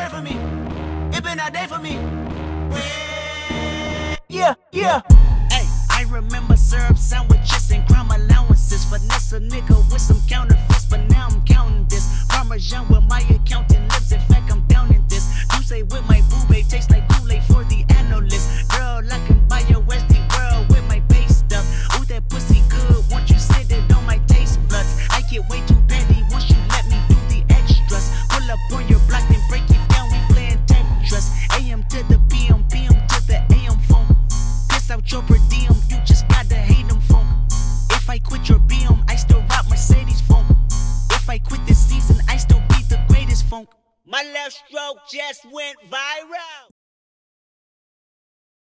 day for me. It been a day for me. Yeah, yeah. Hey, I remember syrup sandwiches and crime allowances. Finesse a nigga with some counterfeits, but now I'm counting this. Parmesan with my accountant lips. In fact, I'm down in this. You say with my boo babe tastes like Kool-Aid for the analyst. Girl, I can buy your Westie world with my base stuff. Ooh, that pussy good. Once you sit it on my taste buds, I get way too petty once you let me do the extras. Pull up on your block and break it down. We playing Tetris. AM to the PM, PM to the AM phone. Piss out your per diem, you just gotta hate them funk. If I quit your BM, I still rock Mercedes funk. If I quit this season, I still be the greatest funk. My left stroke just went viral.